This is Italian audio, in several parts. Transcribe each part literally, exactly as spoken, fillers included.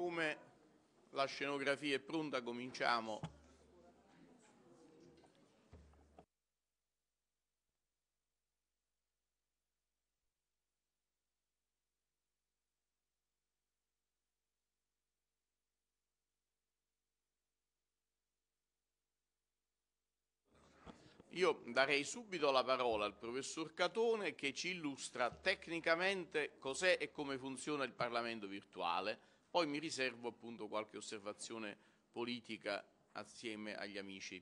Come la scenografia è pronta, cominciamo. Io darei subito la parola al professor Catone, che ci illustra tecnicamente cos'è e come funziona il Parlamento virtuale. Poi mi riservo appunto qualche osservazione politica assieme agli amici.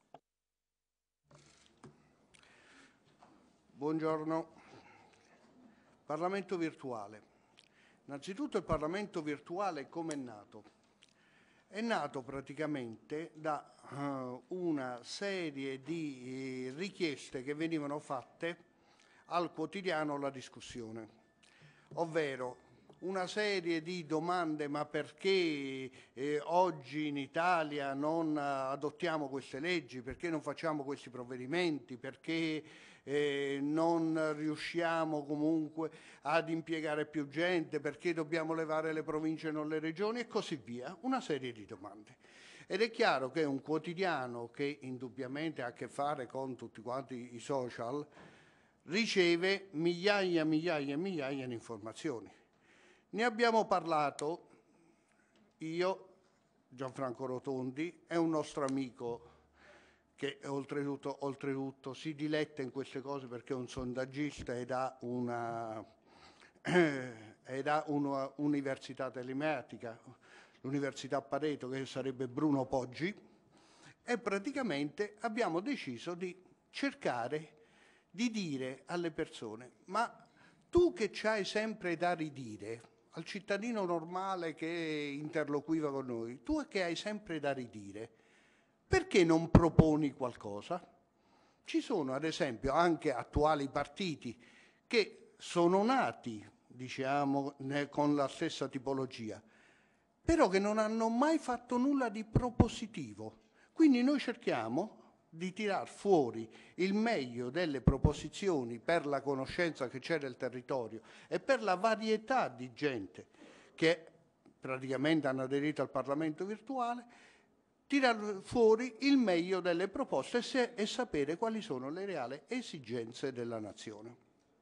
Buongiorno. Parlamento virtuale. Innanzitutto il Parlamento virtuale come è nato? È nato praticamente da uh, una serie di eh, richieste che venivano fatte al quotidiano La Discussione, ovvero una serie di domande: ma perché eh, oggi in Italia non adottiamo queste leggi, perché non facciamo questi provvedimenti, perché eh, non riusciamo comunque ad impiegare più gente, perché dobbiamo levare le province e non le regioni, e così via, una serie di domande. Ed è chiaro che un quotidiano che indubbiamente ha a che fare con tutti quanti i social riceve migliaia e migliaia e migliaia di informazioni. Ne abbiamo parlato io, Gianfranco Rotondi, è un nostro amico che oltretutto, oltretutto si diletta in queste cose perché è un sondaggista ed ha una, ed ha una università telematica, l'Università Pareto, che sarebbe Bruno Poggi, e praticamente abbiamo deciso di cercare di dire alle persone: ma tu che c'hai sempre da ridire, al cittadino normale che interloquiva con noi, tu che hai sempre da ridire, perché non proponi qualcosa? Ci sono ad esempio anche attuali partiti che sono nati, diciamo, con la stessa tipologia, però che non hanno mai fatto nulla di propositivo. Quindi noi cerchiamo di tirar fuori il meglio delle proposizioni per la conoscenza che c'è del territorio e per la varietà di gente che praticamente hanno aderito al Parlamento virtuale, tirar fuori il meglio delle proposte se, e sapere quali sono le reali esigenze della nazione.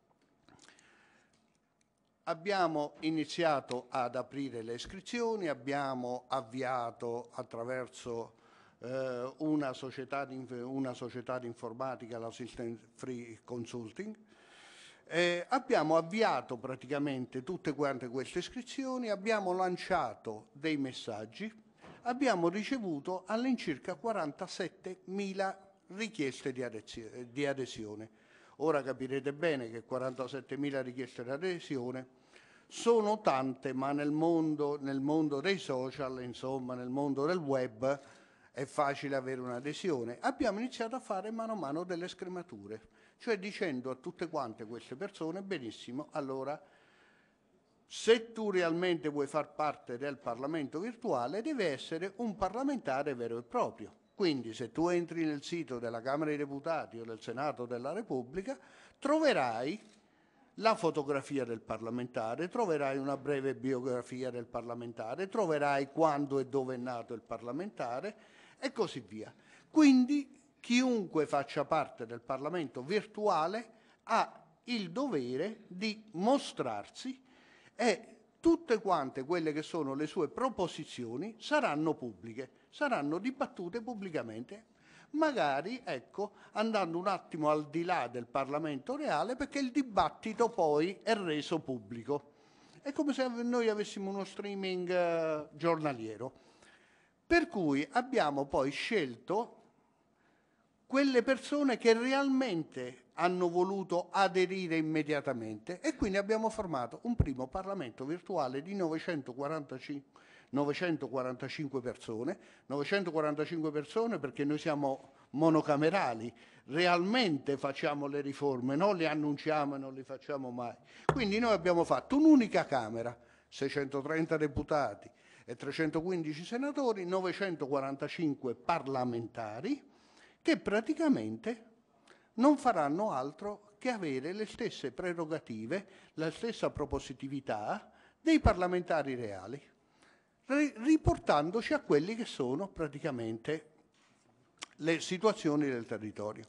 Abbiamo iniziato ad aprire le iscrizioni, abbiamo avviato attraverso eh, una, società di, una società di informatica, l'Assistant Free Consulting, eh, abbiamo avviato praticamente tutte quante queste iscrizioni, abbiamo lanciato dei messaggi, abbiamo ricevuto all'incirca quarantasettemila richieste di, adesione, di adesione. Ora capirete bene che quarantasettemila richieste di adesione sono tante, ma nel mondo, nel mondo dei social, insomma, nel mondo del web, è facile avere un'adesione. Abbiamo iniziato a fare mano a mano delle scremature, cioè dicendo a tutte quante queste persone: benissimo, allora se tu realmente vuoi far parte del Parlamento virtuale, deve essere un parlamentare vero e proprio. Quindi se tu entri nel sito della Camera dei Deputati o del Senato della Repubblica, troverai la fotografia del parlamentare, troverai una breve biografia del parlamentare, troverai quando e dove è nato il parlamentare e così via. Quindi chiunque faccia parte del Parlamento virtuale ha il dovere di mostrarsi, e tutte quante quelle che sono le sue proposizioni saranno pubbliche, saranno dibattute pubblicamente, magari, ecco, andando un attimo al di là del Parlamento reale, perché il dibattito poi è reso pubblico. È come se noi avessimo uno streaming eh, giornaliero. Per cui abbiamo poi scelto quelle persone che realmente hanno voluto aderire immediatamente, e quindi abbiamo formato un primo Parlamento virtuale di novecentoquarantacinque, novecentoquarantacinque persone, novecentoquarantacinque persone perché noi siamo monocamerali, realmente facciamo le riforme, non le annunciamo e non le facciamo mai. Quindi noi abbiamo fatto un'unica Camera, seicentotrenta deputati e trecentoquindici senatori, novecentoquarantacinque parlamentari, che praticamente non faranno altro che avere le stesse prerogative, la stessa propositività dei parlamentari reali. riportandoci a quelli che sono praticamente le situazioni del territorio.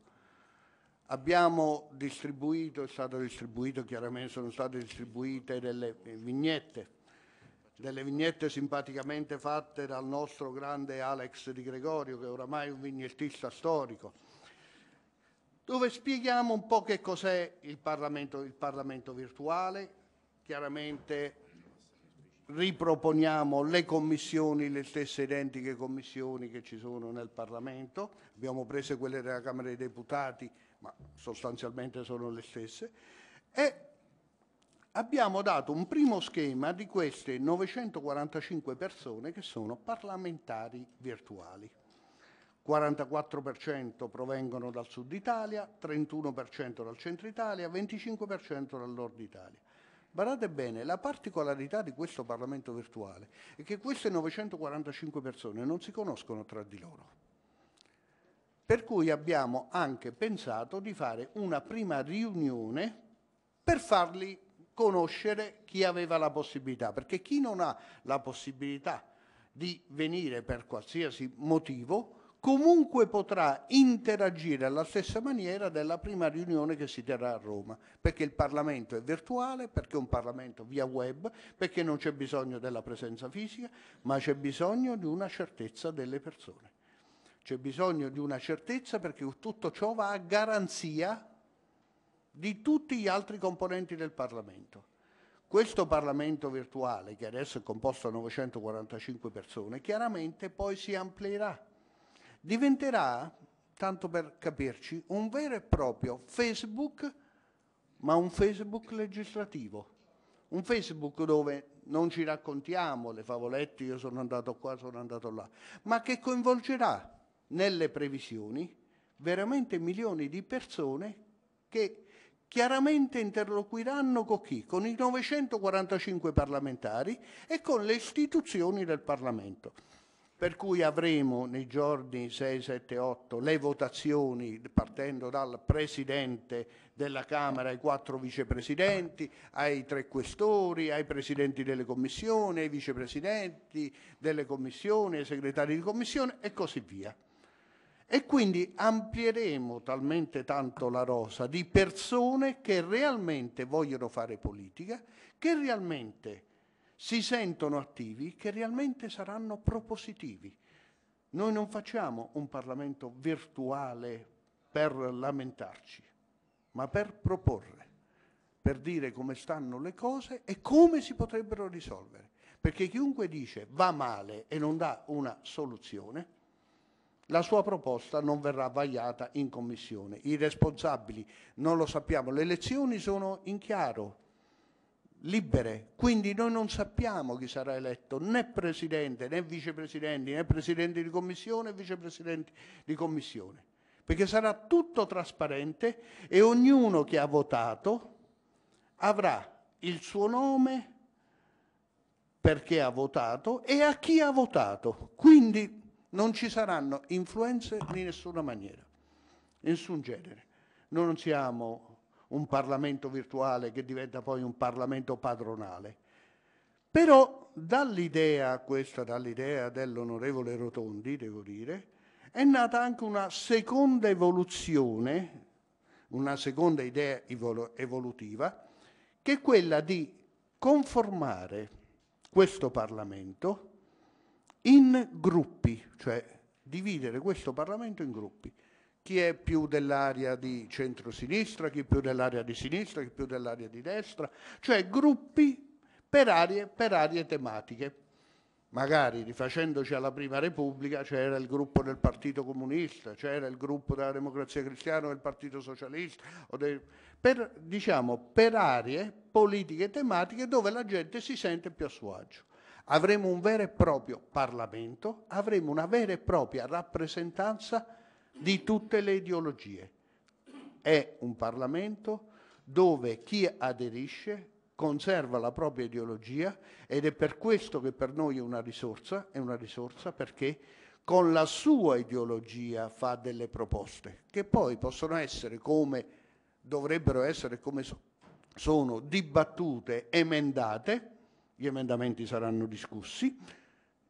Abbiamo distribuito, è stato distribuito chiaramente, sono state distribuite delle vignette, delle vignette simpaticamente fatte dal nostro grande Alex Di Gregorio, che è oramai un vignettista storico, dove spieghiamo un po' che cos'è il Parlamento, il Parlamento virtuale. Chiaramente riproponiamo le commissioni, le stesse identiche commissioni che ci sono nel Parlamento. Abbiamo preso quelle della Camera dei Deputati, ma sostanzialmente sono le stesse, e abbiamo dato un primo schema di queste novecentoquarantacinque persone che sono parlamentari virtuali. quarantaquattro per cento provengono dal sud Italia, trentuno per cento dal centro Italia, venticinque per cento dal nord Italia. Guardate bene, la particolarità di questo Parlamento virtuale è che queste novecentoquarantacinque persone non si conoscono tra di loro. Per cui abbiamo anche pensato di fare una prima riunione per farli conoscere chi aveva la possibilità, perché chi non ha la possibilità di venire per qualsiasi motivo comunque potrà interagire alla stessa maniera della prima riunione che si terrà a Roma, perché il Parlamento è virtuale, perché è un Parlamento via web, perché non c'è bisogno della presenza fisica, ma c'è bisogno di una certezza delle persone. C'è bisogno di una certezza perché tutto ciò va a garanzia di tutti gli altri componenti del Parlamento. Questo Parlamento virtuale, che adesso è composto da novecentoquarantacinque persone, chiaramente poi si amplierà. Diventerà, tanto per capirci, un vero e proprio Facebook, ma un Facebook legislativo. Un Facebook dove non ci raccontiamo le favolette, io sono andato qua, sono andato là, ma che coinvolgerà nelle previsioni veramente milioni di persone che chiaramente interloquiranno con chi? Con i novecentoquarantacinque parlamentari e con le istituzioni del Parlamento. Per cui avremo nei giorni sei, sette, otto le votazioni partendo dal Presidente della Camera, ai quattro vicepresidenti, ai tre questori, ai presidenti delle commissioni, ai vicepresidenti delle commissioni, ai segretari di commissione e così via. E quindi amplieremo talmente tanto la rosa di persone che realmente vogliono fare politica, che realmente si sentono attivi, che realmente saranno propositivi. Noi non facciamo un Parlamento virtuale per lamentarci, ma per proporre, per dire come stanno le cose e come si potrebbero risolvere. Perché chiunque dice va male e non dà una soluzione, la sua proposta non verrà vagliata in commissione. I responsabili non lo sappiamo, le elezioni sono in chiaro, libere, quindi noi non sappiamo chi sarà eletto, né presidente, né vicepresidenti, né presidenti di commissione, né vicepresidenti di commissione, perché sarà tutto trasparente e ognuno che ha votato avrà il suo nome, perché ha votato e a chi ha votato, quindi non ci saranno influenze di nessuna maniera, nessun genere. Noi non siamo un Parlamento virtuale che diventa poi un Parlamento padronale. Però dall'idea, questa dall'idea dell'onorevole Rotondi, devo dire, è nata anche una seconda evoluzione, una seconda idea evolutiva, che è quella di conformare questo Parlamento in gruppi, cioè dividere questo Parlamento in gruppi. Chi è più dell'area di centrosinistra, chi più dell'area di sinistra, chi più dell'area di destra, cioè gruppi per aree, per aree tematiche. Magari rifacendoci alla Prima Repubblica c'era il gruppo del Partito Comunista, c'era il gruppo della Democrazia Cristiana o del Partito Socialista, o del, per, diciamo, per aree politiche tematiche dove la gente si sente più a suo agio. Avremo un vero e proprio Parlamento, avremo una vera e propria rappresentanza di tutte le ideologie. È un Parlamento dove chi aderisce conserva la propria ideologia ed è per questo che per noi è una risorsa, è una risorsa perché con la sua ideologia fa delle proposte che poi possono essere come dovrebbero essere, come so, sono dibattute, emendate, gli emendamenti saranno discussi,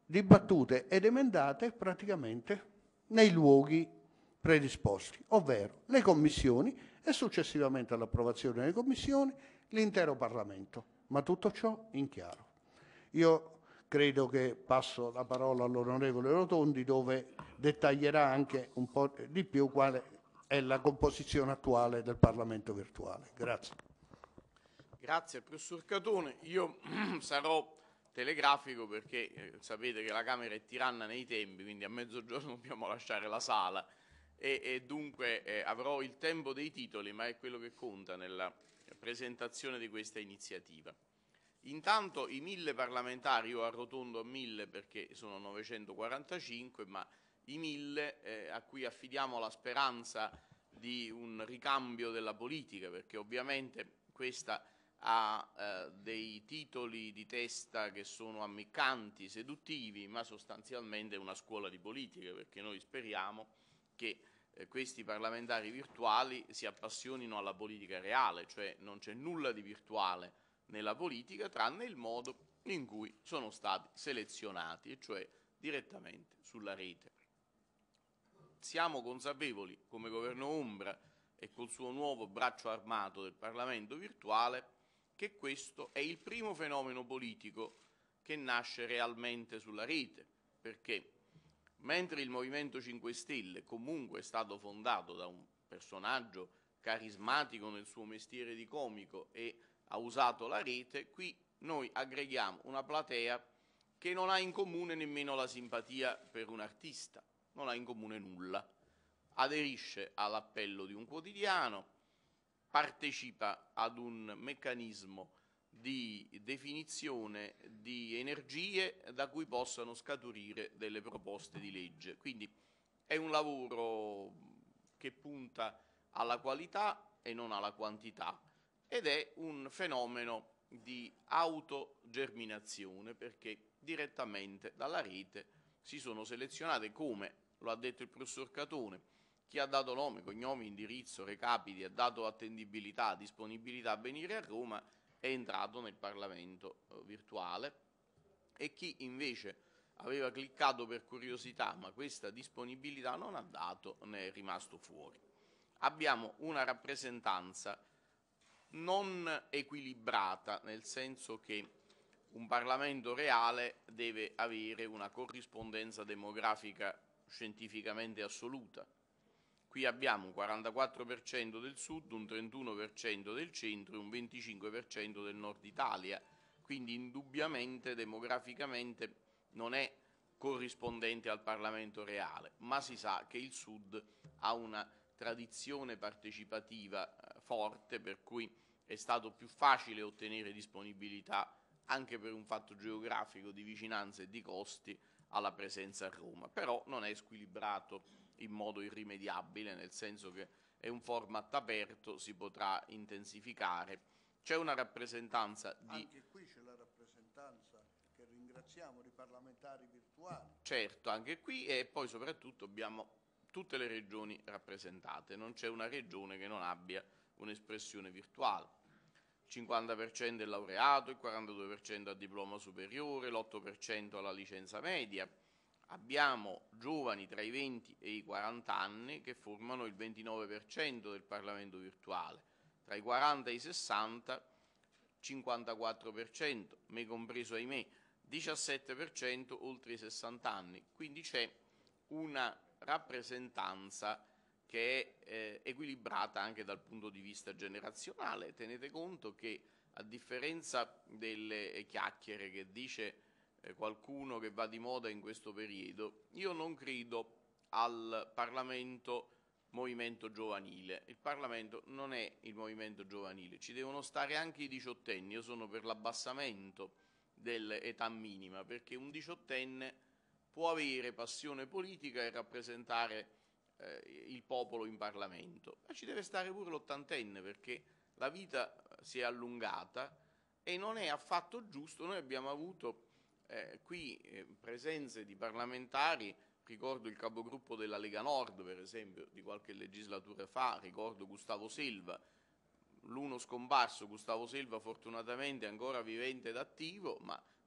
dibattute ed emendate praticamente nei luoghi predisposti, ovvero le commissioni e successivamente all'approvazione delle commissioni l'intero Parlamento, ma tutto ciò in chiaro. Io credo che passo la parola all'onorevole Rotondi, dove dettaglierà anche un po' di più quale è la composizione attuale del Parlamento virtuale. Grazie. Grazie, professor Catone. Io sarò telegrafico perché eh, sapete che la Camera è tiranna nei tempi, quindi a mezzogiorno dobbiamo lasciare la sala e, e dunque eh, avrò il tempo dei titoli, ma è quello che conta nella presentazione di questa iniziativa. Intanto i mille parlamentari, io arrotondo a mille perché sono novecentoquarantacinque, ma i mille eh, a cui affidiamo la speranza di un ricambio della politica, perché ovviamente questa ha eh, dei titoli di testa che sono ammiccanti, seduttivi, ma sostanzialmente è una scuola di politica, perché noi speriamo che eh, questi parlamentari virtuali si appassionino alla politica reale, cioè non c'è nulla di virtuale nella politica tranne il modo in cui sono stati selezionati, e cioè direttamente sulla rete. Siamo consapevoli come governo ombra e col suo nuovo braccio armato del Parlamento virtuale che questo è il primo fenomeno politico che nasce realmente sulla rete, perché mentre il Movimento cinque Stelle comunque è stato fondato da un personaggio carismatico nel suo mestiere di comico e ha usato la rete, qui noi aggreghiamo una platea che non ha in comune nemmeno la simpatia per un artista, non ha in comune nulla, aderisce all'appello di un quotidiano, partecipa ad un meccanismo di definizione di energie da cui possano scaturire delle proposte di legge. Quindi è un lavoro che punta alla qualità e non alla quantità, ed è un fenomeno di autogerminazione, perché direttamente dalla rete si sono selezionate, come lo ha detto il professor Catone, chi ha dato nome, cognomi, indirizzo, recapiti, ha dato attendibilità, disponibilità a venire a Roma, è entrato nel Parlamento eh, virtuale, e chi invece aveva cliccato per curiosità ma questa disponibilità non ha dato, ne è rimasto fuori. Abbiamo una rappresentanza non equilibrata, nel senso che un Parlamento reale deve avere una corrispondenza demografica scientificamente assoluta. Qui abbiamo un quarantaquattro per cento del sud, un trentuno per cento del centro e un venticinque per cento del nord Italia, quindi indubbiamente demograficamente non è corrispondente al Parlamento reale, ma si sa che il sud ha una tradizione partecipativa eh, forte, per cui è stato più facile ottenere disponibilità anche per un fatto geografico di vicinanza e di costi alla presenza a Roma, però non è squilibrato in modo irrimediabile, nel senso che è un format aperto, si potrà intensificare. C'è una rappresentanza di... Anche qui c'è la rappresentanza, che ringraziamo, di parlamentari virtuali. Certo, anche qui, e poi soprattutto abbiamo tutte le regioni rappresentate, non c'è una regione che non abbia un'espressione virtuale. Il cinquanta per cento è laureato, il quarantadue per cento ha diploma superiore, l'otto per cento ha la licenza media. Abbiamo giovani tra i venti e i quaranta anni che formano il ventinove per cento del Parlamento virtuale, tra i quaranta e i sessanta cinquantaquattro per cento, me compreso ahimè, diciassette per cento oltre i sessanta anni, quindi c'è una rappresentanza che è eh, equilibrata anche dal punto di vista generazionale. Tenete conto che, a differenza delle chiacchiere che dice eh, qualcuno che va di moda in questo periodo, io non credo al Parlamento movimento giovanile. Il Parlamento non è il movimento giovanile, ci devono stare anche i diciottenni. Io sono per l'abbassamento dell'età minima, perché un diciottenne può avere passione politica e rappresentare eh, il popolo in Parlamento, ma ci deve stare pure l'ottantenne, perché la vita si è allungata e non è affatto giusto. Noi abbiamo avuto eh, qui eh, presenze di parlamentari, ricordo il capogruppo della Lega Nord per esempio di qualche legislatura fa, ricordo Gustavo Selva, l'uno scomparso, Gustavo Selva fortunatamente ancora vivente ed attivo, ma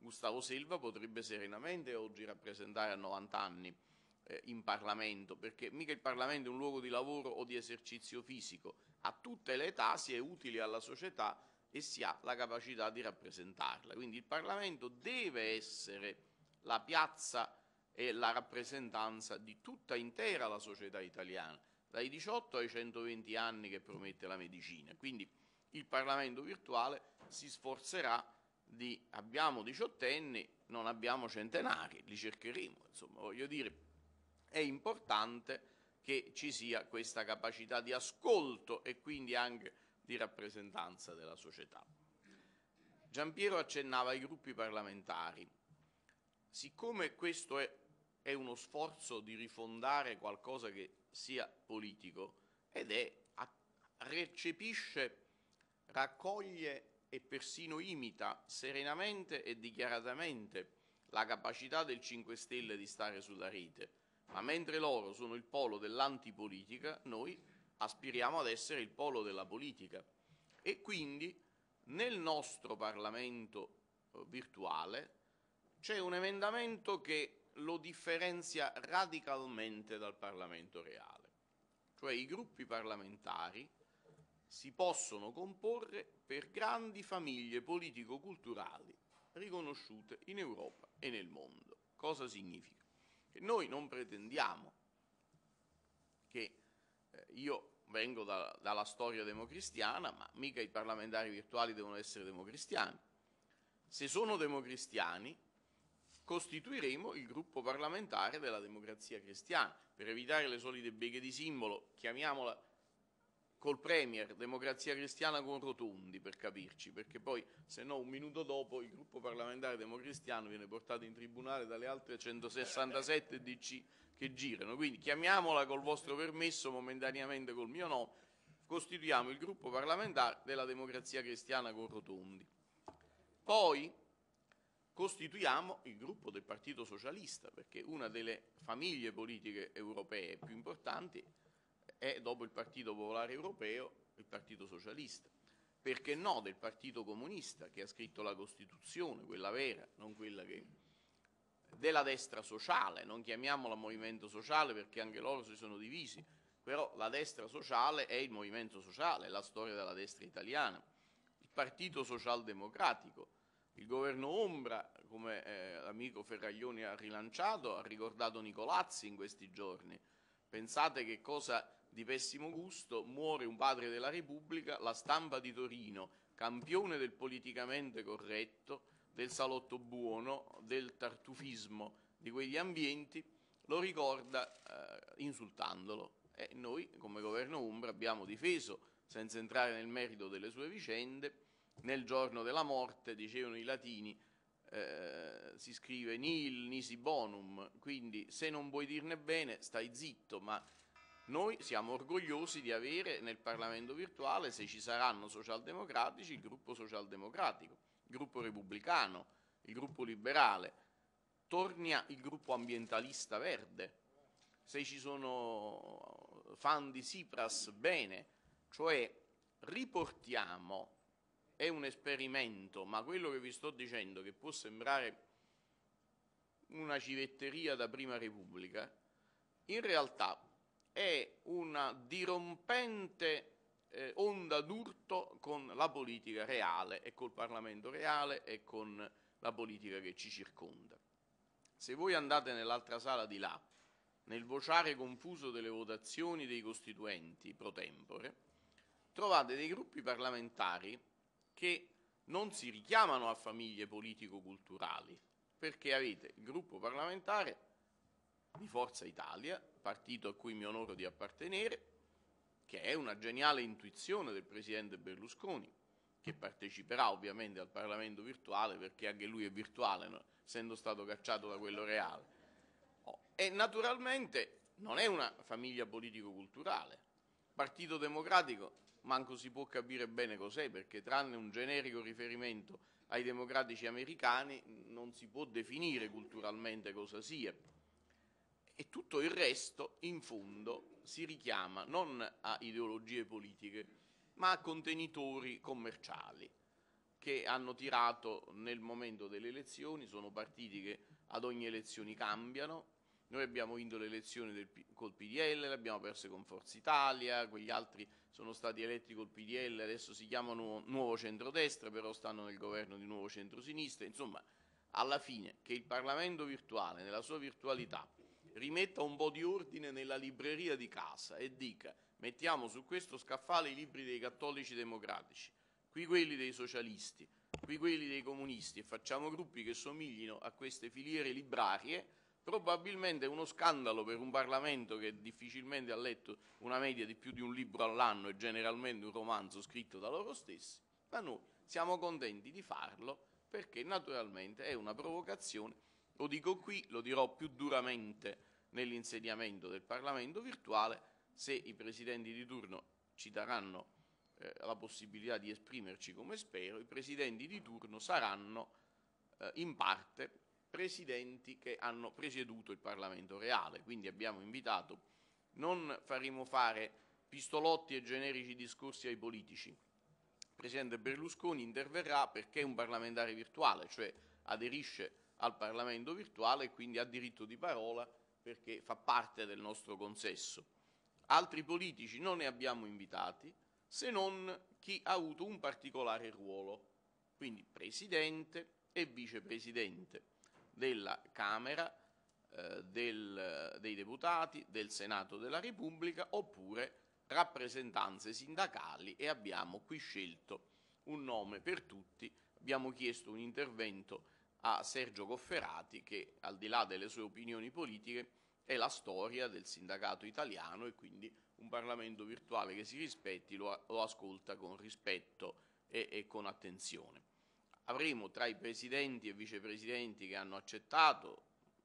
Gustavo Selva potrebbe serenamente oggi rappresentare a novanta anni eh, in Parlamento, perché mica il Parlamento è un luogo di lavoro o di esercizio fisico, a tutte le età si è utili alla società e si ha la capacità di rappresentarla. Quindi il Parlamento deve essere la piazza e la rappresentanza di tutta intera la società italiana, dai diciotto ai centoventi anni che promette la medicina. Quindi il Parlamento virtuale si sforzerà di, abbiamo diciottenni, non abbiamo centenari, li cercheremo, insomma, voglio dire, è importante che ci sia questa capacità di ascolto e quindi anche di rappresentanza della società. Giampiero accennava ai gruppi parlamentari. Siccome questo è, è uno sforzo di rifondare qualcosa che sia politico ed è, recepisce, raccoglie e persino imita serenamente e dichiaratamente la capacità del cinque Stelle di stare sulla rete, ma mentre loro sono il polo dell'antipolitica, noi aspiriamo ad essere il polo della politica e quindi nel nostro Parlamento eh, virtuale c'è un emendamento che lo differenzia radicalmente dal Parlamento reale, cioè i gruppi parlamentari si possono comporre per grandi famiglie politico-culturali riconosciute in Europa e nel mondo. Cosa significa? Che noi non pretendiamo che eh, io vengo da, dalla storia democristiana, ma mica i parlamentari virtuali devono essere democristiani. Se sono democristiani, costituiremo il gruppo parlamentare della Democrazia Cristiana. Per evitare le solite beghe di simbolo, chiamiamola col Premier Democrazia Cristiana con Rotondi, per capirci, perché poi se no un minuto dopo il gruppo parlamentare democristiano viene portato in tribunale dalle altre centosessantasette D C che girano. Quindi chiamiamola col vostro permesso, momentaneamente col mio no, costituiamo il gruppo parlamentare della Democrazia Cristiana con Rotondi. Poi costituiamo il gruppo del Partito Socialista, perché una delle famiglie politiche europee più importanti è, dopo il Partito Popolare Europeo, il Partito Socialista. Perché no del Partito Comunista, che ha scritto la Costituzione, quella vera, non quella che... della destra sociale, non chiamiamola movimento sociale perché anche loro si sono divisi, però la destra sociale è il movimento sociale, è la storia della destra italiana. Il Partito Socialdemocratico, il governo ombra, come eh, l'amico Ferraglioni ha rilanciato, ha ricordato Nicolazzi in questi giorni. Pensate che cosa di pessimo gusto, muore un padre della Repubblica, la stampa di Torino, campione del politicamente corretto, del salotto buono, del tartufismo di quegli ambienti, lo ricorda eh, insultandolo. E noi, come governo ombra, abbiamo difeso, senza entrare nel merito delle sue vicende. Nel giorno della morte, dicevano i latini, eh, si scrive nihil nisi bonum, quindi se non vuoi dirne bene stai zitto, ma noi siamo orgogliosi di avere nel Parlamento virtuale, se ci saranno socialdemocratici, il gruppo socialdemocratico, il gruppo repubblicano, il gruppo liberale, torna il gruppo ambientalista verde, se ci sono fan di Tsipras, bene, cioè riportiamo, è un esperimento, ma quello che vi sto dicendo, che può sembrare una civetteria da Prima Repubblica, in realtà è una dirompente eh, onda d'urto con la politica reale e col Parlamento reale e con la politica che ci circonda. Se voi andate nell'altra sala di là, nel vociare confuso delle votazioni dei costituenti pro tempore, trovate dei gruppi parlamentari che non si richiamano a famiglie politico-culturali, perché avete il gruppo parlamentare di Forza Italia, partito a cui mi onoro di appartenere, che è una geniale intuizione del presidente Berlusconi, che parteciperà ovviamente al Parlamento virtuale perché anche lui è virtuale, no? Essendo stato cacciato da quello reale. Oh, e naturalmente non è una famiglia politico-culturale. Partito Democratico manco si può capire bene cos'è, perché tranne un generico riferimento ai democratici americani non si può definire culturalmente cosa sia. E tutto il resto, in fondo, si richiama non a ideologie politiche, ma a contenitori commerciali. che hanno tirato nel momento delle elezioni, sono partiti che ad ogni elezione cambiano. Noi abbiamo vinto le elezioni del, col P D L, le abbiamo perse con Forza Italia, quegli altri sono stati eletti col P D L, adesso si chiamano Nuovo Centrodestra, però stanno nel governo di Nuovo Centrosinistra. Insomma, alla fine che il Parlamento virtuale, nella sua virtualità, rimetta un po' di ordine nella libreria di casa e dica: mettiamo su questo scaffale i libri dei cattolici democratici, qui quelli dei socialisti, qui quelli dei comunisti, e facciamo gruppi che somiglino a queste filiere librarie, probabilmente è uno scandalo per un Parlamento che difficilmente ha letto una media di più di un libro all'anno e generalmente un romanzo scritto da loro stessi, ma noi siamo contenti di farlo perché naturalmente è una provocazione. Lo dico qui, lo dirò più duramente nell'insediamento del Parlamento virtuale, se i presidenti di turno ci daranno eh, la possibilità di esprimerci come spero. I presidenti di turno saranno eh, in parte presidenti che hanno presieduto il Parlamento reale, quindi abbiamo invitato, non faremo fare pistolotti e generici discorsi ai politici. Il presidente Berlusconi interverrà perché è un parlamentare virtuale, cioè aderisce al Parlamento virtuale e quindi ha diritto di parola perché fa parte del nostro consesso. Altri politici non ne abbiamo invitati, se non chi ha avuto un particolare ruolo, quindi presidente e vicepresidente della Camera, eh, del, dei deputati, del Senato della Repubblica, oppure rappresentanze sindacali, e abbiamo qui scelto un nome per tutti. Abbiamo chiesto un intervento a Sergio Cofferati che, al di là delle sue opinioni politiche, è la storia del sindacato italiano e quindi un Parlamento virtuale che si rispetti lo, lo ascolta con rispetto e, e con attenzione. Avremo tra i presidenti e vicepresidenti che hanno accettato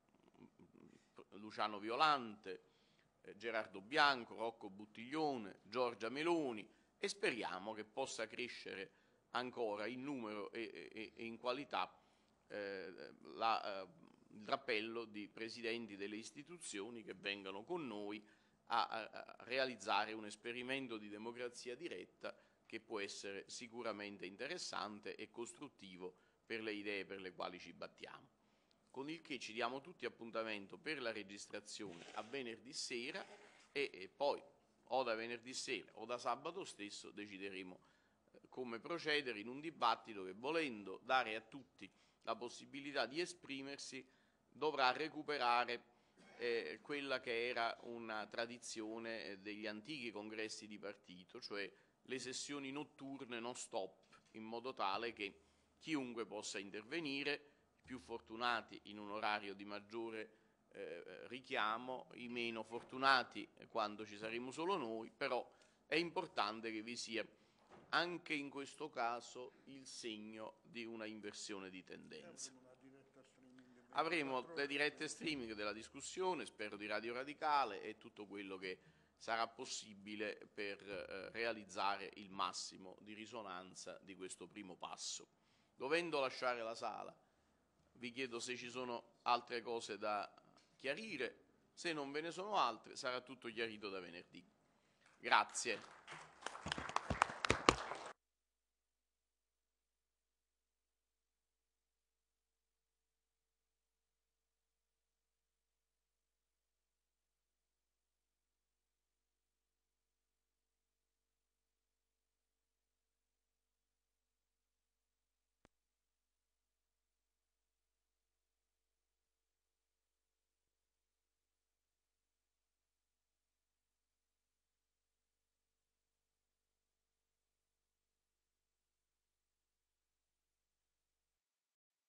Luciano Violante, eh, Gerardo Bianco, Rocco Buttiglione, Giorgia Meloni, e speriamo che possa crescere ancora in numero e, e, e in qualità eh, la, eh, il drappello di presidenti delle istituzioni che vengano con noi a, a, a realizzare un esperimento di democrazia diretta che può essere sicuramente interessante e costruttivo per le idee per le quali ci battiamo. Con il che ci diamo tutti appuntamento per la registrazione a venerdì sera e, e poi o da venerdì sera o da sabato stesso decideremo eh, come procedere in un dibattito che, volendo dare a tutti la possibilità di esprimersi, dovrà recuperare eh, quella che era una tradizione degli antichi congressi di partito, cioè le sessioni notturne non stop, in modo tale che chiunque possa intervenire, i più fortunati in un orario di maggiore eh, richiamo, i meno fortunati quando ci saremo solo noi, però è importante che vi sia anche in questo caso il segno di una inversione di tendenza. Avremo le dirette streaming della discussione, spero di Radio Radicale, e tutto quello che sarà possibile per eh, realizzare il massimo di risonanza di questo primo passo. Dovendo lasciare la sala, vi chiedo se ci sono altre cose da chiarire. Se non ve ne sono altre, sarà tutto chiarito da venerdì. Grazie.